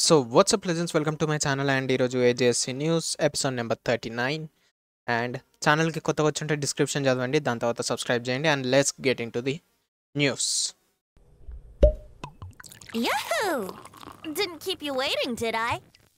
So, what's up, legends? Welcome to my channel and ఈరోజు AJSC news episode number 39 and ఛానల్కి కొత్తగా వచ్చుంటే description చదవండి, దాని తర్వాత సబ్స్క్రైబ్ చేయండి and let's get into the news. Yahoo! Didn't keep you waiting, did I?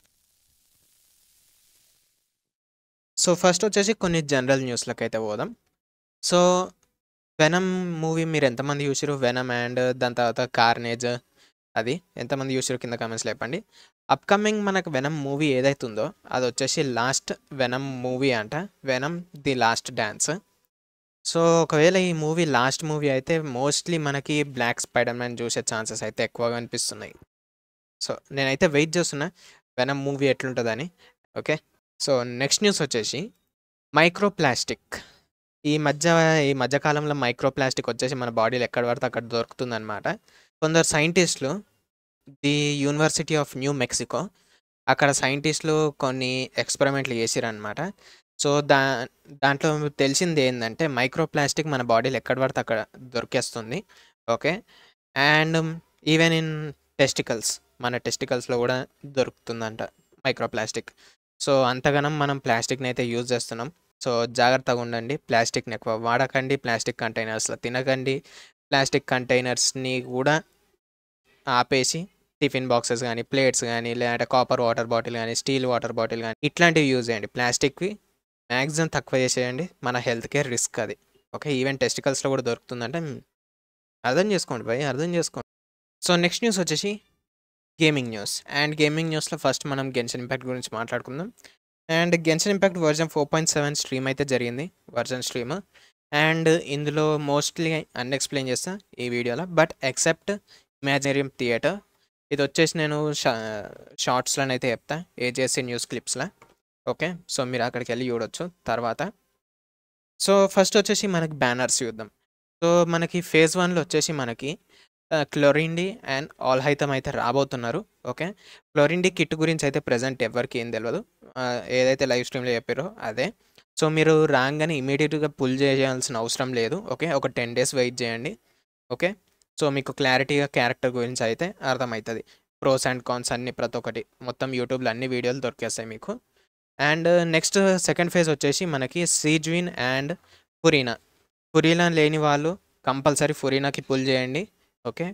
So first వచ్చేసి కొన్ని జనరల్ న్యూస్లకు అయితే పోదాం. సో వెనమ్ మూవీ మీరు ఎంతమంది చూసిరు? వెనమ్ అండ్ దాని తర్వాత కార్నేజ్ అది ఎంతమంది చూసిరు కింద కామెంట్స్ లేపండి. అప్కమింగ్ మనకు వెనమ్ మూవీ ఏదైతుందో అది వచ్చేసి లాస్ట్ వెనమ్ మూవీ అంట, Venom the last dance. So ఒకవేళ ఈ మూవీ లాస్ట్ మూవీ అయితే మోస్ట్లీ మనకి బ్లాక్ స్పైడర్ మ్యాన్ చూసే ఛాన్సెస్ అయితే ఎక్కువగా అనిపిస్తున్నాయి. సో నేనైతే వెయిట్ చేస్తున్నా వెనమ్ మూవీ ఎట్లుంటుందని. ఓకే, సో నెక్స్ట్ న్యూస్ వచ్చేసి మైక్రో ప్లాస్టిక్. ఈ మధ్యకాలంలో మైక్రో ప్లాస్టిక్ వచ్చేసి మన బాడీలో ఎక్కడ పడితే అక్కడ దొరుకుతుందన్నమాట. కొందరు సైంటిస్టులు the university of New Mexico అక్కడ సైంటిస్టులు కొన్ని ఎక్స్పెరిమెంట్లు చేసిరనమాట. సో దాంట్లో తెలిసింది ఏంటంటే మైక్రో ప్లాస్టిక్ మన బాడీలో ఎక్కడ పడితే అక్కడ దొరికేస్తుంది. Okay, and even in testicles, మన టెస్టికల్స్లో కూడా దొరుకుతుందంట మైక్రో ప్లాస్టిక్. సో అంతగానం మనం ప్లాస్టిక్ని అయితే యూజ్ చేస్తున్నాం. సో జాగ్రత్తగా ఉండండి, ప్లాస్టిక్ని ఎక్కువ వాడకండి, ప్లాస్టిక్ కంటైనర్స్లో తినకండి, ప్లాస్టిక్ కంటైనర్స్ని కూడా ఆపేసి టిఫిన్ బాక్సెస్ కానీ, ప్లేట్స్ కానీ, లేదంటే కాపర్ వాటర్ బాటిల్ కానీ, స్టీల్ వాటర్ బాటిల్ కానీ ఇట్లాంటివి యూజ్ చేయండి. ప్లాస్టిక్వి మ్యాక్సిమం తక్కువ చేసేయండి, మన హెల్త్కే రిస్క్ అది. ఓకే, ఈవెన్ టెస్టికల్స్లో కూడా దొరుకుతుందంటే అర్థం చేసుకోండి భయ్, అర్థం చేసుకోండి. సో నెక్స్ట్ న్యూస్ వచ్చేసి గేమింగ్ న్యూస్. అండ్ గేమింగ్ న్యూస్లో ఫస్ట్ మనం గెన్షిన్ ఇంపాక్ట్ గురించి మాట్లాడుకుందాం. And Genshin Impact version 4.7 stream అయితే జరిగింది, వర్జన్ స్ట్రీమ్. అండ్ ఇందులో మోస్ట్లీ అన్ని ఎక్స్ప్లెయిన్ చేస్తా ఈ వీడియోలో, బట్ ఎక్సెప్ట్ ఇమాజినేరియం థియేటర్ ఇది వచ్చేసి నేను షార్ట్స్లో అయితే చెప్తా, ఏజేసీ న్యూస్ క్లిప్స్లో. ఓకే, సో మీరు అక్కడికి వెళ్ళి చూడొచ్చు తర్వాత. సో ఫస్ట్ వచ్చేసి మనకి బ్యానర్స్ చూద్దాం. సో మనకి ఫేజ్ 1లో వచ్చేసి మనకి క్లోరిండి అండ్ ఆల్ హైతం అయితే రాబోతున్నారు. ఓకే, క్లోరిండి కిట్ గురించి అయితే ప్రజెంట్ ఎవరికి ఏం తెలియదు, ఏదైతే లైవ్ స్ట్రీమ్లో చెప్పారో అదే. సో మీరు రాగానే ఇమీడియట్గా పుల్ చేయాల్సిన అవసరం లేదు. ఓకే, ఒక 10 days వెయిట్ చేయండి. ఓకే, సో మీకు క్లారిటీగా క్యారెక్టర్ గురించి అయితే అర్థమవుతుంది, ప్రోస్ అండ్ కాన్స్ అన్ని ప్రతి ఒక్కటి మొత్తం యూట్యూబ్లో అన్ని వీడియోలు దొరికేస్తాయి మీకు. అండ్ నెక్స్ట్ సెకండ్ ఫేజ్ వచ్చేసి మనకి సీజ్విన్ అండ్ ఫురీనా లేని వాళ్ళు కంపల్సరీ ఫురీనాకి పుల్ చేయండి. ఓకే,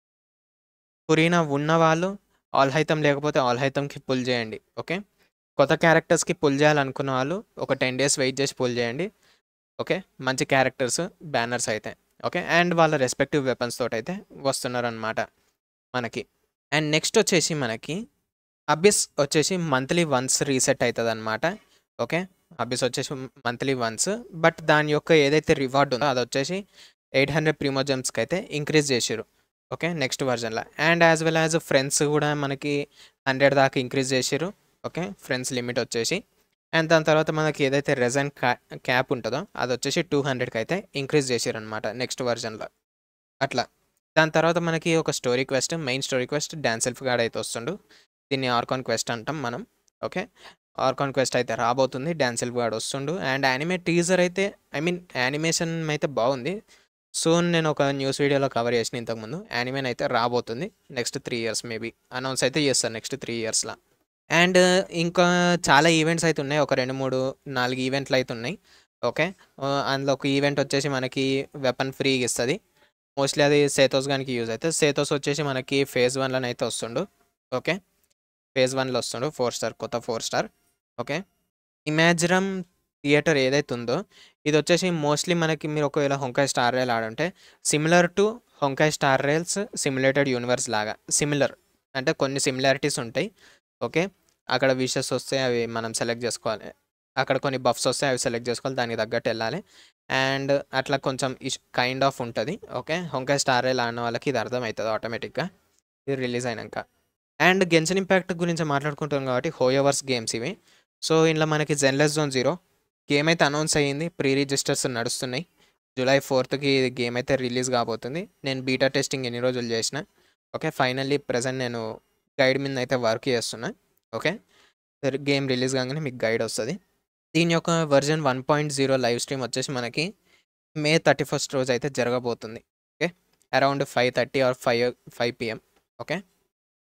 ఫురీనా ఉన్న వాళ్ళు ఆల్ హైతం లేకపోతే ఆల్ హైతంకి పుల్ చేయండి. ఓకే, కొత్త క్యారెక్టర్స్కి పుల్ చేయాలనుకున్న వాళ్ళు ఒక 10 days వెయిట్ చేసి పుల్ చేయండి. ఓకే, మంచి క్యారెక్టర్స్ బ్యానర్స్ అయితే. ఓకే, అండ్ వాళ్ళ రెస్పెక్టివ్ వెపన్స్ తోటి అయితే వస్తున్నారనమాట మనకి. అండ్ నెక్స్ట్ వచ్చేసి మనకి అబిస్ వచ్చేసి మంత్లీ వన్స్ రీసెట్ అవుతుంది అనమాట. ఓకే, అబిస్ వచ్చేసి మంత్లీ వన్స్, బట్ దాని యొక్క ఏదైతే రివార్డ్ ఉందో అది వచ్చేసి 800 ప్రీమోజమ్స్కి అయితే ఇంక్రీజ్ చేసారు. ఓకే, నెక్స్ట్ వర్జన్లో. And as well as friends కూడా మనకి 100 దాకా ఇంక్రీజ్ చేసారు. ఓకే, ఫ్రెండ్స్ లిమిట్ వచ్చేసి. అండ్ దాని తర్వాత మనకి ఏదైతే రెజన్ క్యాప్ ఉంటుందో అది వచ్చేసి 200కి అయితే ఇంక్రీజ్ చేసారనమాట నెక్స్ట్ వర్జన్లో అట్లా. దాని తర్వాత మనకి ఒక story quest, main story quest dance self guard అయితే వస్తుండు, దీన్ని ఆర్కాన్ క్వెస్ట్ అంటాం మనం. ఓకే, ఆర్కాన్ క్వెస్ట్ అయితే రాబోతుంది, డాన్స్ సెల్ఫ్ గార్డ్ వస్తుండు. అండ్ యానిమే టీజర్ అయితే యానిమేషన్ అయితే బాగుంది. సూన్ నేను ఒక న్యూస్ వీడియోలో కవర్ చేసిన ఇంతకుముందు, యానిమేన్ అయితే రాబోతుంది నెక్స్ట్ 3 years మేబీ అనౌన్స్ అయితే చేస్తారు నెక్స్ట్ 3 yearsలో. అండ్ ఇంకా చాలా ఈవెంట్స్ అయితే ఉన్నాయి, ఒక 2-3-4 ఈవెంట్లు అయితే ఉన్నాయి. ఓకే, అందులో ఒక ఈవెంట్ వచ్చేసి మనకి వెపన్ ఫ్రీగా ఇస్తుంది, మోస్ట్లీ అది సేతోస్ గానికి యూజ్ అవుతుంది. సేతోస్ వచ్చేసి మనకి ఫేజ్ 1లోనే అయితే వస్తుండు. ఓకే, ఫేజ్ 1లో వస్తుండు 4 star, కొత్త 4 star. ఓకే, ఇమాజిరమ్ థియేటర్ ఏదైతే ఉందో ఇది వచ్చేసి మోస్ట్లీ మనకి మీరు ఒకవేళ హొంకాయ్ స్టార్ రైల్ ఆడుంటే similar to Honkai Star Rails simulated universe లాగా సిమిలర్, అంటే కొన్ని సిమిలారిటీస్ ఉంటాయి. ఓకే, అక్కడ విషెస్ వస్తే అవి మనం సెలెక్ట్ చేసుకోవాలి, అక్కడ కొన్ని బఫ్స్ వస్తే అవి సెలెక్ట్ చేసుకోవాలి, దానికి తగ్గట్టు వెళ్ళాలి. అండ్ అట్లా కొంచెం కైండ్ ఆఫ్ ఉంటుంది. ఓకే, హొంకాయ్ స్టార్ రైల్ ఆడిన వాళ్ళకి ఇది అర్థమవుతుంది ఆటోమేటిక్గా ఇది రిలీజ్ అయినాక. అండ్ గెన్షిన్ ఇంపాక్ట్ గురించి మాట్లాడుకుంటాం కాబట్టి హోయోవర్స్ గేమ్స్ ఇవి. సో ఇందులో మనకి జెన్లెస్ జోన్ 0 గేమ్ అయితే అనౌన్స్ అయ్యింది, ప్రీ రిజిస్టర్స్ నడుస్తున్నాయి. July 4th గేమ్ అయితే రిలీజ్ కాబోతుంది. నేను బీటా టెస్టింగ్ ఎన్ని రోజులు చేసిన. ఓకే, ఫైనల్లీ ప్రజెంట్ నేను గైడ్ మీద అయితే వర్క్ చేస్తున్నా. ఓకే, గేమ్ రిలీజ్ కాగానే మీకు గైడ్ వస్తుంది. దీని యొక్క వర్జన్ 1.0 లైవ్ స్ట్రీమ్ వచ్చేసి మనకి May 31st రోజు అయితే జరగబోతుంది. Okay, around 5:30 or 5 PM. Okay,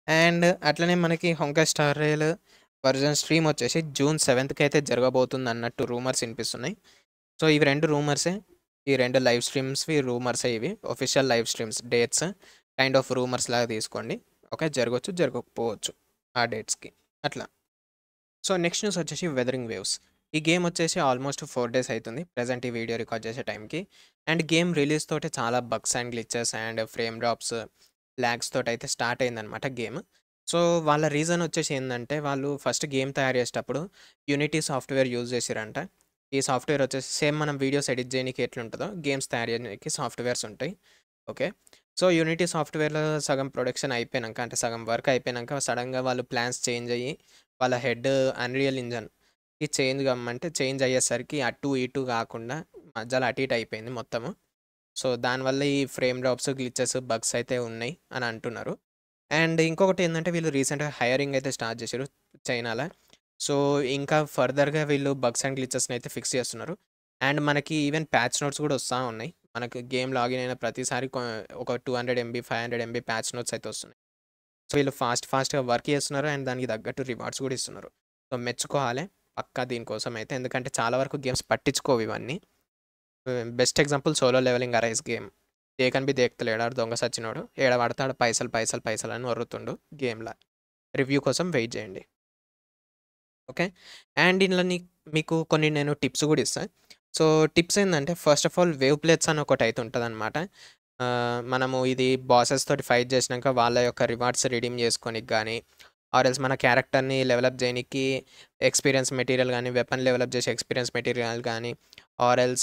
and అట్లనే మనకి Honkai Star Rail version stream వచ్చేసి జూన్ 7th అయితే జరగబోతుంది అన్నట్టు రూమర్స్ వినిపిస్తున్నాయి. సో ఇవి 2 రూమర్సే. ఈ 2 లైవ్ స్ట్రీమ్స్‌వి రూమర్సే ఇవి. Official live streams dates kind of rumours లాగా తీసుకోండి. ఓకే. జరగొచ్చు, జరగకపోవచ్చు ఆ డేట్స్‌కి. అట్లా. సో నెక్స్ట్ న్యూస్ వచ్చేసి వెదరింగ్ వేవ్స్. ఈ గేమ్ వచ్చేసి ఆల్మోస్ట్ 4 డేస్ అయితుంది ప్రెజెంట్ ఈ వీడియో రికార్డ్ చేసే టైంకి. అండ్ గేమ్ రిలీజ్ తోటి చాలా bugs and glitches and frame drops, lags తోటైతే స్టార్ట్ అయిందనమాట గేమ్. సో వాళ్ళ రీజన్ వచ్చేసి ఏందంటే వాళ్ళు ఫస్ట్ గేమ్ తయారు చేసేటప్పుడు యూనిటీ సాఫ్ట్‌వేర్ యూజ్ చేసిర్రంట. ఈ సాఫ్ట్‌వేర్ వచ్చేసి సేమ్ మనం వీడియోస్ ఎడిట్ చేయనీకి ఎట్లుంటదో గేమ్స్ తయారు చేయనీకి సాఫ్ట్‌వేర్స్ ఉంటాయి. ఓకే. సో యూనిటీ సాఫ్ట్‌వేర్‌లో సగం ప్రొడక్షన్ అయిపోయినంక అంటే సగం వర్క్ అయిపోయినంక సడెన్‌గా వాళ్ళు ప్లాన్స్ చేంజ్ అయ్యి వాళ్ళ హెడ్ అన్‌రియల్ ఇంజిన్‌కి చేంజ్ కమ్మంటే చేంజ్ అయ్యేసరికి అటు ఇటు కాకుండా మధ్యలో అటు ఇటు అయిపోయింది మొత్తము. సో దానివల్ల ఈ ఫ్రేమ్ డ్రాప్స్, గ్లిచెస్, బగ్స్ అయితే ఉన్నాయి అని అంటున్నారు. అండ్ ఇంకొకటి ఏందంటే వీళ్ళు రీసెంట్‌గా హైరింగ్ అయితే స్టార్ట్ చేశారు చైనాల. సో ఇంకా ఫర్దర్‌గా వీళ్ళు బగ్స్ అండ్ గ్లిచెస్‌ని అయితే ఫిక్స్ చేస్తున్నారు. అండ్ మనకి ఈవెన్ ప్యాచ్ నోట్స్ కూడా వస్తా ఉన్నాయి. మనకు గేమ్ లాగిన్ అయిన ప్రతిసారి ఒక 200 ఎంబీ, 500 ఎంబీ ప్యాచ్ నోట్స్ అయితే వస్తున్నాయి. సో వీళ్ళు ఫాస్ట్‌గా వర్క్ చేస్తున్నారు. అండ్ దానికి తగ్గట్టు రివార్డ్స్ కూడా ఇస్తున్నారు. సో మెచ్చుకోవాలి పక్కా దీనికోసం అయితే. ఎందుకంటే చాలా వరకు గేమ్స్ పట్టించుకోవు ఇవన్నీ. Best example solo levelling arise game. దేకనిబి దేక్తలేడు ఆడు దొంగ సచ్చినోడు. ఏడ పడితే ఆడ పైసలు అని ఒర్రుతుండు గేమ్‌ల. రివ్యూ కోసం వెయిట్ చేయండి. ఓకే. అండ్ ఇందులో మీకు కొన్ని నేను టిప్స్ కూడా ఇస్తా. సో టిప్స్ ఏందంటే first of all wave plates అని ఒకటైతే ఉంటదనమాట. మనము ఇది బాసెస్ తోటి ఫైట్ చేసినంక వాళ్ళ యొక్క రివార్డ్స్ రిడీమ్ చేసుకోనికి గానీ, ఆర్ ఎల్స్ మన క్యారెక్టర్‌ని లెవెలప్ చేయనీకి ఎక్స్‌పీరియన్స్ మెటీరియల్ గానీ, వెపన్ లెవెలప్ చేసే ఎక్స్‌పీరియన్స్ మెటీరియల్ గానీ, ఆర్ ఎల్స్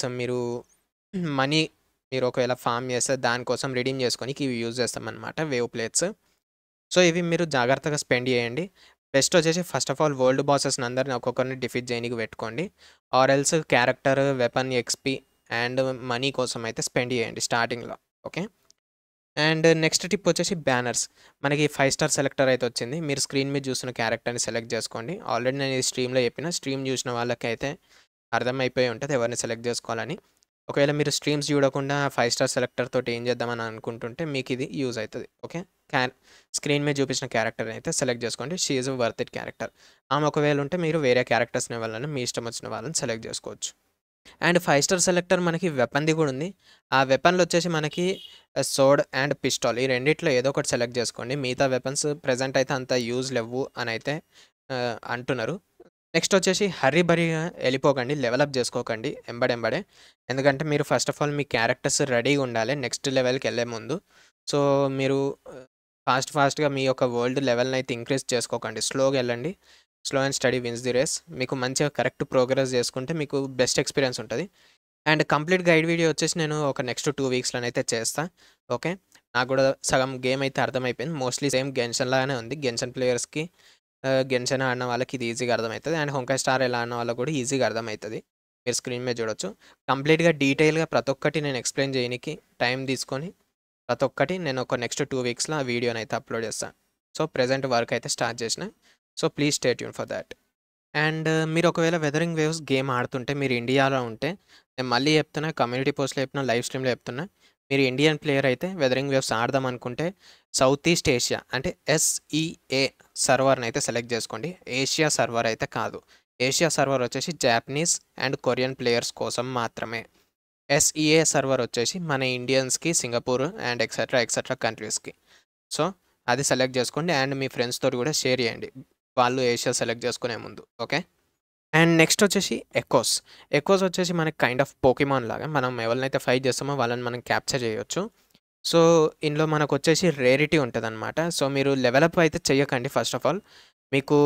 మనీ మీరు ఒకవేళ ఫార్మ్ చేస్తే దానికోసం రిడీమ్ చేసుకోనికి ఇవి యూజ్ చేస్తామనమాట వేవ్ ప్లేట్స్. సో ఇవి మీరు జాగ్రత్తగా స్పెండ్ చేయండి. బెస్ట్ వచ్చేసి ఫస్ట్ ఆఫ్ ఆల్ వరల్డ్ బాసెస్‌ని అందరిని ఒక్కొక్కరిని డిఫీట్ చేయనీకి పెట్టుకోండి. Or else character, weapon, XP and money కోసం అయితే స్పెండ్ చేయండి స్టార్టింగ్‌లో. ఓకే. అండ్ నెక్స్ట్ టిప్ వచ్చేసి బ్యానర్స్. మనకి 5 స్టార్ సెలెక్టర్ అయితే వచ్చింది. మీరు స్క్రీన్ మీద చూస్తున్న క్యారెక్టర్‌ని సెలెక్ట్ చేసుకోండి. ఆల్రెడీ నేను ఈ స్ట్రీమ్‌లో చెప్పిన. స్ట్రీమ్ చూసిన వాళ్ళకైతే అర్థమైపోయి ఉంటది ఎవరిని సెలెక్ట్ చేసుకోవాలని. ఒకవేళ మీరు స్ట్రీమ్స్ చూడకుండా 5 స్టార్ సెలెక్టర్ తోటి ఏం చేద్దామని అనుకుంటుంటే మీకు ఇది యూజ్ అయితది. ఓకే. స్క్రీన్ మీద చూపించిన క్యారెక్టర్‌ని అయితే సెలెక్ట్ చేసుకోండి. She is worth it character. ఆమె ఒకవేళ ఉంటే మీరు వేరే క్యారెక్టర్స్‌ని వాళ్ళని మీ ఇష్టం వచ్చిన వాళ్ళని సెలెక్ట్ చేసుకోవచ్చు. అండ్ 5 స్టార్ సెలెక్టర్ మనకి వెపన్‌ది కూడా ఉంది. ఆ వెపన్‌లో వచ్చేసి మనకి సోర్డ్ అండ్ పిస్టల్ ఈ రెండిట్లో ఏదో ఒకటి సెలెక్ట్ చేసుకోండి. మిగతా వెపన్స్ ప్రెజెంట్ అయితే అంత యూజ్ లెవ్వు అని అయితే అంటున్నారు. నెక్స్ట్ వచ్చేసి హర్రీ బరీగా ఎళ్ళిపోకండి. లెవెలప్ చేసుకోకండి ఎంబడెంబడే. ఎందుకంటే మీరు ఫస్ట్ ఆఫ్ ఆల్ మీ క్యారెక్టర్స్ రెడీగా ఉండాలి నెక్స్ట్ లెవెల్‌కెళ్ళే ముందు. సో మీరు ఫాస్ట్‌గా మీ యొక్క వరల్డ్ లెవెల్‌ని అయితే ఇంక్రీజ్ చేసుకోకండి. స్లోగా ఎళ్ళండి. Slow and steady wins the race. మీకు మంచిగా కరెక్ట్ ప్రోగ్రెస్ చేసుకుంటే మీకు బెస్ట్ ఎక్స్‌పీరియన్స్ ఉంటది. అండ్ కంప్లీట్ గైడ్ వీడియో వచ్చేసి నేను ఒక నెక్స్ట్ 2 వీక్స్‌లోనైతే చేస్తా. ఓకే. నాకు కూడా సగం గేమ్ అయితే అర్థమైపోయింది. మోస్ట్‌లీ సేమ్ గెన్షన్ లాగానే ఉంది. గెన్షన్ ప్లేయర్స్‌కి గెన్షన్ ఆడిన వాళ్ళకి ఇది ఈజీగా అర్థమైతది. అండ్ హొంకై స్టార్ ఎలా ఆడిన వాళ్ళకి కూడా ఈజీగా అర్థమైతది. మీరు స్క్రీన్ మీద చూడొచ్చు. కంప్లీట్‌గా డీటెయిల్‌గా ప్రతి ఒక్కటి నేను ఎక్స్‌ప్లెయిన్ చేయనీకి టైం తీసుకొని ప్రతి ఒక్కటి నేను ఒక నెక్స్ట్ 2 వీక్స్‌లో ఆ వీడియోనైతే అప్‌లోడ్ చేస్తా. సో ప్రెజెంట్ వర్క్ అయితే స్టార్ట్ చేసిన. So please stay tune for that. And మీరు ఒకవేళ వెదరింగ్ వేవ్స్ గేమ్ ఆడుతుంటే మీరు ఇండియాలో ఉంటే నేను మళ్ళీ చెప్తున్నా, కమ్యూనిటీ పోస్ట్‌లో చెప్తున్నా, లైవ్ స్ట్రీమ్‌లో చెప్తున్నా. మీరు ఇండియన్ ప్లేయర్ అయితే వెదరింగ్ వేవ్స్ ఆడదాం అనుకుంటే సౌత్ ఈస్ట్ ఏషియా అంటే ఎస్ఈఏ సర్వర్‌ని అయితే సెలెక్ట్ చేసుకోండి. ఏషియా సర్వర్ అయితే కాదు. ఏషియా సర్వర్ వచ్చేసి జాపనీస్ అండ్ కొరియన్ ప్లేయర్స్ కోసం మాత్రమే. ఎస్ఈఏ సర్వర్ వచ్చేసి మన ఇండియన్స్‌కి, సింగపూర్ అండ్ ఎక్సెట్రా కంట్రీస్‌కి. సో అది సెలెక్ట్ చేసుకోండి. అండ్ మీ ఫ్రెండ్స్ తోటి కూడా షేర్ చేయండి. వాళ్ళు ఏషియా సెలెక్ట్ చేసుకునే ముందు. ఓకే. అండ్ నెక్స్ట్ వచ్చేసి ఎకోస్. ఎకోస్ వచ్చేసి మనకి కైండ్ ఆఫ్ పోకీమాన్ లాగా. మనం ఎవరినైతే ఫైట్ చేస్తామో వాళ్ళని మనం క్యాప్చర్ చేయొచ్చు. సో ఇందులో మనకొచ్చేసి రేరిటీ ఉంటదనమాట. సో మీరు లెవెలప్ అయితే చెయ్యకండి ఫస్ట్ ఆఫ్ ఆల్. మీకు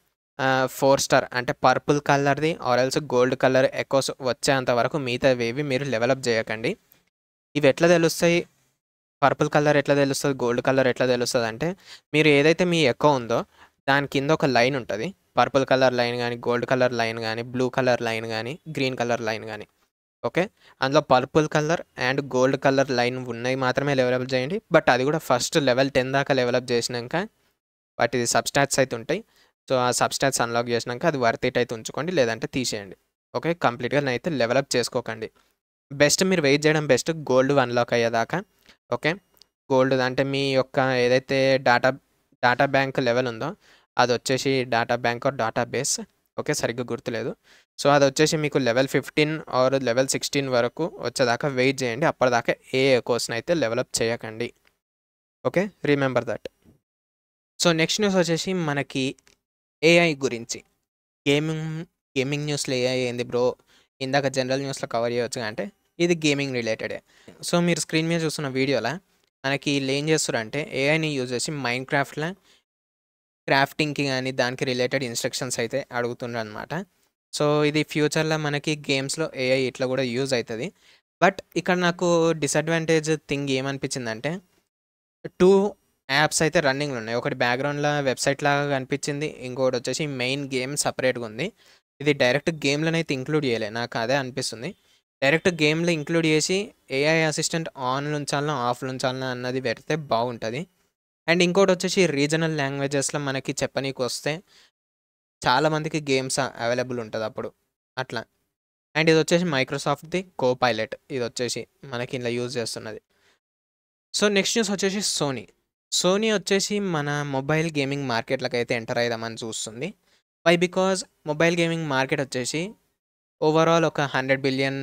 4 స్టార్ అంటే పర్పుల్ కలర్‌ది or else gold colour echoes వచ్చేంత వరకు మిగతావేవి మీరు లెవెలప్ చేయకండి. ఇవి ఎట్లా తెలుస్తాయి? పర్పుల్ కలర్ ఎట్లా తెలుస్తది? గోల్డ్ కలర్ ఎట్లా తెలుస్తదంటే మీరు ఏదైతే మీ ఎకో ఉందో దాని కింద ఒక లైన్ ఉంటది. పర్పుల్ కలర్ లైన్ గానీ, గోల్డ్ కలర్ లైన్ గానీ, బ్లూ కలర్ లైన్ గానీ, గ్రీన్ కలర్ లైన్ గానీ. ఓకే. అందులో purple colour and gold colour line ఉన్నయి మాత్రమే లెవెలప్ చేయండి. బట్ అది కూడా ఫస్ట్ లెవెల్ 10 దాకా లెవెలప్ చేసినంక వాటిది సబ్‌స్టాట్స్ అయితే ఉంటాయి. సో ఆ సబ్‌స్టాట్స్ అన్‌లాక్ చేసినంక అది వర్త్ ఇట్ అయితే ఉంచుకోండి. లేదంటే తీసేయండి. ఓకే. కంప్లీట్‌గానైతే లెవెలప్ చేసుకోకండి. బెస్ట్ మీరు వెయిట్ చేయడం బెస్ట్ గోల్డ్ అన్‌లాక్ అయ్యేదాకా. ఓకే. గోల్డ్ అంటే మీ యొక్క ఏదైతే డాటా బ్యాంక్ లెవెల్ ఉందో అదొచ్చేసి data bank or database. Okay. సరిగ్గా గుర్తులేదు. సో, అదొచ్చేసి మీకు లెవెల్ 15 ఆర్ లెవెల్ 16 వరకు వచ్చేదాకా వెయిట్ చేయండి. అప్పటిదాకా ఏ కోర్స్‌నైతే డెవలప్ చేయకండి. Okay. Remember that. So, next news వచ్చేసి మనకి ఏఐ గురించి. గేమింగ్ గేమింగ్ న్యూస్‌లో ఏఐ ఏంది బ్రో? ఇందాక జనరల్ న్యూస్‌లో కవర్ చేయొచ్చుగా అంటే, ఇది గేమింగ్ రిలేటెడే. సో, మీరు స్క్రీన్ మీద చూస్తున్న వీడియోలో మనకి ఈళ్ళేం చేస్తుర్రంటే ఏఐని యూజ్ చేసి మైన్‌క్రాఫ్ట్‌ల క్రాఫ్టింగ్‌కి గాని, దానికి రిలేటెడ్ ఇన్‌స్ట్రక్షన్స్ అయితే అడుగుతుండ్రనమాట. సో, ఇది ఫ్యూచర్‌లో మనకి గేమ్స్‌లో ఏఐ ఇట్లా కూడా యూజ్ అయితది. బట్ ఇక్కడ నాకు డిసడ్వాంటేజ్ థింగ్ ఏమనిపించిందంటే 2 యాప్స్ అయితే రన్నింగ్‌లో ఉన్నాయి. ఒకటి బ్యాక్‌గ్రౌండ్‌లో వెబ్‌సైట్ లాగా కనిపించింది. ఇంకోటొచ్చేసి మెయిన్ గేమ్ సెపరేట్‌గా ఉంది. ఇది డైరెక్ట్ గేమ్‌లోనైతే ఇంక్లూడ్ చేయలే. నాకు అదే అనిపిస్తుంది. డైరెక్ట్ గేమ్‌లో ఇంక్లూడ్ చేసి ఏఐ అసిస్టెంట్ ఆన్‌లో ఉంచాలనా, ఆఫ్‌లో ఉంచాలనా అన్నది పెడితే బాగుంటది. అండ్ ఇంకోటొచ్చేసి రీజనల్ లాంగ్వేజెస్‌లో మనకి చెప్పనీకొస్తే చాలా మందికి గేమ్స్ అవైలబుల్ ఉంటదప్పుడు. అట్లా. And ఇదొచ్చేసి మైక్రోసాఫ్ట్‌ది Copilot. ఇదొచ్చేసి మనకి ఇందులో యూజ్ చేస్తున్నది. సో, నెక్స్ట్ న్యూస్ వచ్చేసి సోనీ. సోనీ వచ్చేసి మన మొబైల్ గేమింగ్ మార్కెట్‌లకైతే ఎంటర్ అయిదామని చూస్తుంది. Why? Because mobile gaming market వచ్చేసి ఓవరాల్ ఒక $100 బిలియన్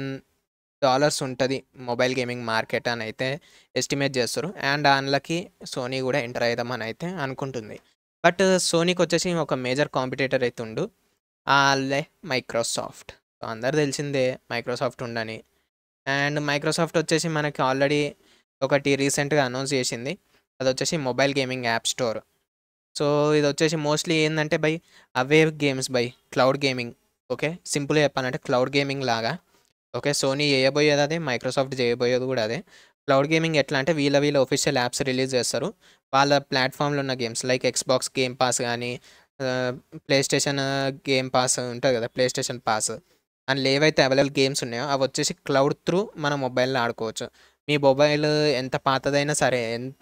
ఉంటది మొబైల్ గేమింగ్ మార్కెట్ అనైతే ఎస్టిమేట్ చేస్తుర్రు. అండ్ అందులోకి సోనీ కూడా ఎంటర్ అయిదామని అయితే అనుకుంటుంది. బట్ సోనీకొచ్చేసి ఒక మేజర్ కాంపిటీటర్ అయితే ఉండు. ఆళ్ళే మైక్రోసాఫ్ట్. సో, అందరికి తెలిసిందే మైక్రోసాఫ్ట్ ఉందని. అండ్ మైక్రోసాఫ్ట్ వచ్చేసి మనకి ఆల్రెడీ ఒకటి రీసెంట్‌గా అనౌన్స్ చేసింది. అదొచ్చేసి mobile gaming app store. So, ఇదొచ్చేసి మోస్ట్‌లీ ఏందంటే అవే గేమ్స్ క్లౌడ్ గేమింగ్. ఓకే. సింపుల్‌గా చెప్పాలంటే క్లౌడ్ గేమింగ్ లాగా. ఓకే. సోనీ చేయబోయేది అదే. మైక్రోసాఫ్ట్ చేయబోయేది కూడా అదే. క్లౌడ్ గేమింగ్ ఎట్లా అంటే వీళ్ళ ఆఫీషియల్ యాప్స్ రిలీజ్ చేస్తారు. వాళ్ళ ప్లాట్‌ఫామ్‌లో ఉన్న games like Xbox game pass గానీ, ప్లే స్టేషన్ గేమ్ పాస్ ఉంటది కదా! PlayStation pass. అందులో ఏవైతే అవైలబుల్ గేమ్స్ ఉన్నాయో అవొచ్చేసి క్లౌడ్ త్రూ మన మొబైల్‌లో ఆడుకోవచ్చు. మీ మొబైల్ ఎంత పాతదైనా సరే, ఎంత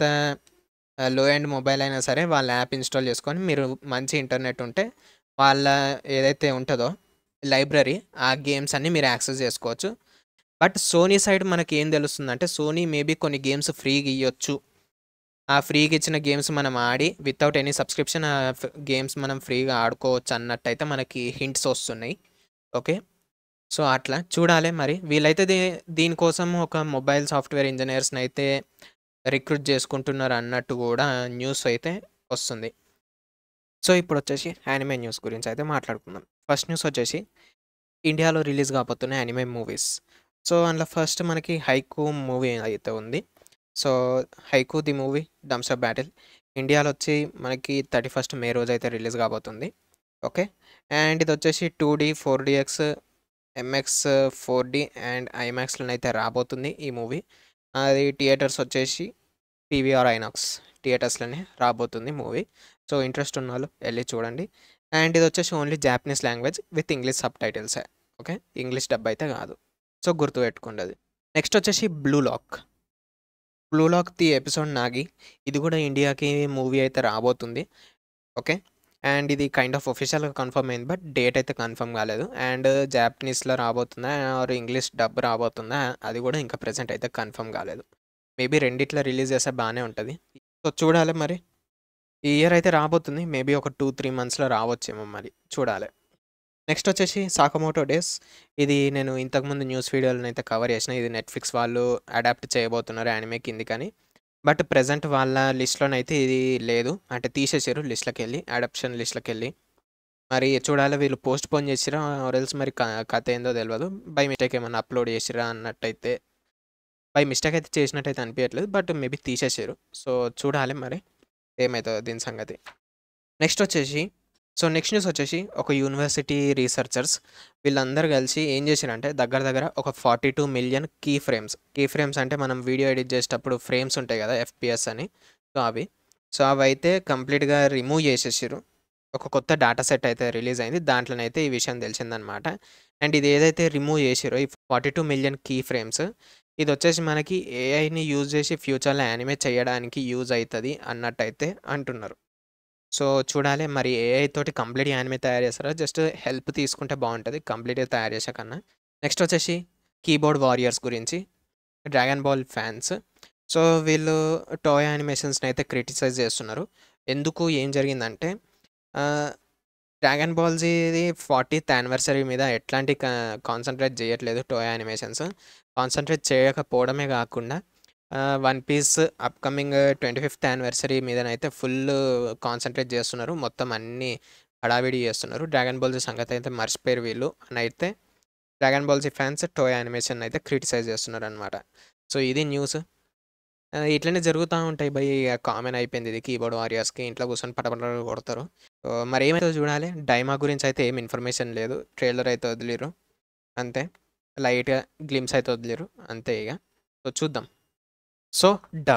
లో ఎండ్ మొబైల్ అయినా సరే వాళ్ళ యాప్ ఇన్‌స్టాల్ చేసుకొని మీరు మంచి ఇంటర్నెట్ ఉంటే వాళ్ళ ఏదైతే ఉంటదో లైబ్రరీ ఆ గేమ్స్ అన్నీ మీరు యాక్సెస్ చేసుకోవచ్చు. బట్ సోనీ సైడ్ మనకేం తెలుస్తుందంటే సోనీ మేబీ కొన్ని గేమ్స్ ఫ్రీగా ఇయ్యొచ్చు. ఆ ఫ్రీగా ఇచ్చిన గేమ్స్ మనం ఆడి వితౌట్ ఎనీ సబ్స్క్రిప్షన్ గేమ్స్ మనం ఫ్రీగా ఆడుకోవచ్చు అన్నట్టయితే మనకి హింట్స్ వస్తున్నాయి. ఓకే. సో, అట్లా చూడాలి మరి. వీళ్ళైతే దీనికోసం ఒక మొబైల్ సాఫ్ట్‌వేర్ ఇంజినీర్స్‌నైతే రిక్రూట్ చేసుకుంటున్నారు అన్నట్టు కూడా న్యూస్ అయితే వస్తుంది. సో, ఇప్పుడొచ్చేసి యానిమే న్యూస్ గురించి అయితే మాట్లాడుకుందాం. ఫస్ట్ న్యూస్ వచ్చేసి ఇండియాలో రిలీజ్ కాబోతున్న యానిమే మూవీస్. సో, అందులో ఫస్ట్ మనకి 'హైకూ' మూవీ అయితే ఉంది. So, 'Haikyu' the movie 'thumbs up battle' ఇండియాలో వచ్చి మనకి 31 మే రోజైతే రిలీజ్ కాబోతుంది. ఓకే. అండ్ ఇదొచ్చేసి 2డీ, 4డీఎక్స్, ఎంఎక్స్ 4డీ అండ్ ఐమాక్స్‌లోనైతే రాబోతుంది ఈ మూవీ. అది థియేటర్స్ వచ్చేసి పీవీఆర్ ఐనాక్స్ థియేటర్స్‌లోనే రాబోతుంది మూవీ. సో, ఇంట్రెస్ట్ ఉన్నోళ్ళు ఎళ్లి చూడండి. అండ్ ఇదొచ్చేసి only Japanese language with English సబ్‌టైటిల్సే. ఓకే. ఇంగ్లీష్ డబ్ అయితే కాదు. సో, గుర్తుపెట్టుకోండి అది. నెక్స్ట్ వచ్చేసి 'blue lock'. 'Blue lock' the episode 'Nagi' ఇది కూడా ఇండియాకి మూవీ అయితే రాబోతుంది. ఓకే. అండ్ ఇది కైండ్ ఆఫ్ ఆఫీషియల్‌గా కన్ఫర్మ్ అయింది. బట్ డేట్ అయితే కన్ఫర్మ్ కాలేదు. అండ్ జాపనీస్‌లో రాబోతుందా ఆర్ ఇంగ్లీష్ డబ్ రాబోతుందా అది కూడా ఇంకా ప్రెజెంట్ అయితే కన్ఫర్మ్ కాలేదు. మేబీ రెండిట్లో రిలీజ్ చేస్తే బానే ఉంటది. సో, చూడాలి మరి. ఈ ఇయర్ అయితే రాబోతుంది. మేబీ ఒక 2, 3 మంత్స్‌లో రావచ్చేమో మరి. చూడాలి. నెక్స్ట్ వచ్చేసి 'సాకమోటో డేస్' ఇది నేను ఇంతకుముందు న్యూస్ వీడియోలోనైతే కవర్ చేసిన. ఇది నెట్‌ఫ్లిక్స్ వాళ్ళు అడాప్ట్ చేయబోతున్నారు యానిమే కిందికని. బట్ ప్రెజెంట్ వాళ్ళ లిస్ట్‌లోనైతే ఇది లేదు. అంటే తీసేసారు లిస్ట్‌లోకెళ్ళి. అడాప్షన్ లిస్ట్‌లోకెళ్ళి. మరి చూడాలి వీళ్ళు పోస్ట్‌పోన్ చేసిర్రా ఆర్ ఎల్స్ మరి కథ ఏందో తెలవదు. బై మిస్టేక్ ఏమన్నా అప్‌లోడ్ చేసిర్రా అన్నట్టయితే బై మిస్టేక్ అయితే చేసినట్టయితే అనిపియట్లేదు. బట్ మేబీ తీసేసారు. సో, చూడాలి మరి ఏమైతదో దీని సంగతి. నెక్స్ట్ వచ్చేసి నెక్స్ట్ న్యూస్ వచ్చేసి ఒక యూనివర్సిటీ రీసెర్చర్స్ వీళ్ళందరూ కలిసి ఏం చేసిరంటే దగ్గర దగ్గర ఒక 42 మిలియన్ కీ ఫ్రేమ్స్ అంటే మనం వీడియో ఎడిట్ చేసేటప్పుడు ఫ్రేమ్స్ ఉంటాయి కదా! ఎఫ్‌పిఎస్ అని. సో, అవి. సో, అవైతే కంప్లీట్‌గా రిమూవ్ చేసేసిర్రు. ఒక కొత్త డేటా సెట్ అయితే రిలీజ్ అయింది. దాంట్లోనైతే ఈ విషయం తెలిసిందనమాట. అండ్ ఇది ఏదైతే రిమూవ్ చేసిర్రో ఈ 42 మిలియన్ కీ ఫ్రేమ్స్ ఇదొచ్చేసి మనకి ఏఐని యూజ్ చేసి ఫ్యూచర్‌లో యానిమే చేయడానికి యూజ్ అయితది అన్నట్టయితే అంటున్నారు. సో, చూడాలి మరి ఏఐ తోటి కంప్లీట్ యానిమే తయారు చేస్తారా? జస్ట్ హెల్ప్ తీసుకుంటే బావుంటది. కంప్లీట్‌గా తయారు చేసే కన్నా. నెక్స్ట్ వచ్చేసి 'కీబోర్డ్ వారియర్స్' గురించి 'డ్రాగన్ బాల్' ఫ్యాన్స్. సో, వీళ్ళు టాయ్ యానిమేషన్స్‌ని అయితే క్రిటిసైజ్ చేస్తున్నారు. ఎందుకు ఏం జరిగిందంటే డ్రాగన్ బాల్ జీది 40th యానివర్సరీ మీద ఎట్లాంటి కాన్సన్ట్రేట్ చేయట్లేదు టోయ్ యానిమేషన్స్. కాన్సన్ట్రేట్ చేయకపోవడమే కాకుండా one piece upcoming 25th anniversary మీదనైతే ఫుల్ కాన్సన్ట్రేట్ చేస్తున్నారు. మొత్తం అన్నీ హడావిడి చేస్తున్నారు. డ్రాగన్ బాల్ జీ సంగతి అయితే మర్చిపోయారు వీళ్ళు అని అయితే dragon ball Z fans toy animation అయితే క్రిటిసైజ్ చేస్తున్నారు అనమాట. సో ఇది న్యూస్. ఇట్లనే జరుగుతూ ఉంటాయి భయ్. ఇక కామన్ అయిపోయింది ఇది కీబోర్డ్ వారియర్స్కి. ఇంట్లో కూర్చొని పటపట కొడతారు. మరి ఏమైతే చూడాలి. డైమా గురించి అయితే ఏం ఇన్ఫర్మేషన్ లేదు. ట్రైలర్ అయితే వదిలేరు అంతే. లైట్గా గ్లిమ్స్ అయితే వదిలేరు అంతే ఇక. సో చూద్దాం. సో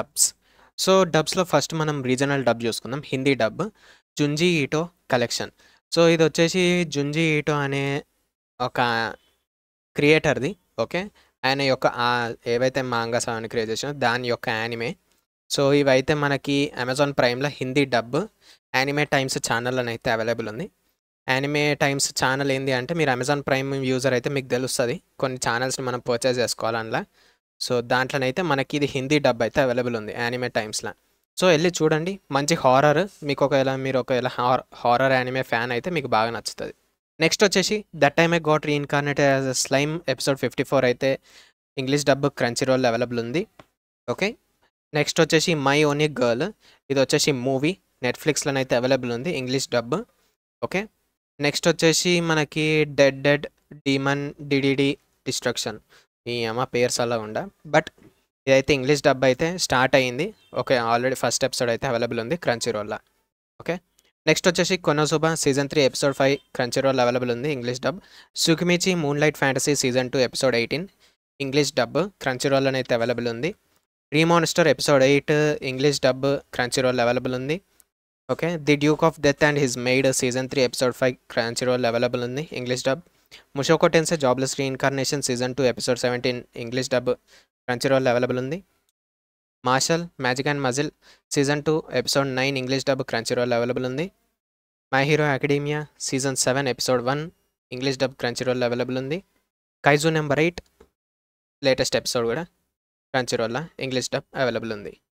డబ్స్లో ఫస్ట్ మనం రీజనల్ డబ్ చూసుకుందాం. Hindi dub Junji Ito collection. So ఇది వచ్చేసి జుంజీ ఈటో అనే ఒక క్రియేటర్ది. ఓకే, ఆయన యొక్క ఏవైతే మాంగాస్ అవన్నీ క్రియేట్ చేసినో దాని యొక్క యానిమే. సో ఇవైతే మనకి అమెజాన్ ప్రైమ్లో Hindi dub anime times channel అని అయితే అవైలబుల్ ఉంది. యానిమే టైమ్స్ ఛానల్ ఏంటి అంటే మీరు అమెజాన్ ప్రైమ్ యూజర్ అయితే మీకు తెలుస్తుంది. కొన్ని ఛానల్స్ని మనం పర్చేస్ చేసుకోవాలి అందులో. సో దాంట్లోనైతే మనకి ఇది హిందీ డబ్ అయితే అవైలబుల్ ఉంది యానిమే టైమ్స్లో. సో వెళ్ళి చూడండి. మంచి హారర్. మీకు మీరు ఒకవేళ హారర్ యానిమే ఫ్యాన్ అయితే మీకు బాగా నచ్చుతుంది. నెక్స్ట్ వచ్చేసి that time I got reincarnated as a slime episode 54 అయితే English dub Crunchyroll available ఉంది. ఓకే, నెక్స్ట్ వచ్చేసి మై ఓన్లీ గర్ల్. ఇది వచ్చేసి మూవీ నెట్ఫ్లిక్స్లోనైతే అవైలబుల్ ఉంది ఇంగ్లీష్ డబ్. ఓకే, నెక్స్ట్ వచ్చేసి మనకి డెడ్ డీమన్ డిడిడి డిస్ట్రక్షన్. ఈ అమ్మ పేర్స్ అలా ఉండ, బట్ ఇదైతే ఇంగ్లీష్ డబ్ అయితే స్టార్ట్ అయ్యింది. ఓకే, ఆల్రెడీ ఫస్ట్ ఎపిసోడ్ అయితే అవైలబుల్ ఉంది క్రంచీ రోల్లో. ఓకే, నెక్స్ట్ వచ్చేసి Konosuba season 3 episode 5 Crunchyroll available ఉంది English dub. Tsukimichi moonlight fantasy season 2 episode 18 English dub క్రంచీ రోల్లో అయితే అవైలబుల్ ఉంది. Remonster episode 8 English dub Crunchyroll available ఉంది. Okay, the duke of death and his maid season 3 episode 5 Crunchyroll available ఉంది English dub. Mushoku Tensei jobless reincarnation season 2 episode 17 English dub Crunchyroll available ఉంది. Martial magic and muscle season 2 episode 9 English dub Crunchyroll available ఉంది. My hero academia season 7 episode 1 English dub Crunchyroll available ఉంది. Kaiju number 8 latest episode కూడా క్రంచీ రోల్లో English dub available ఉంది.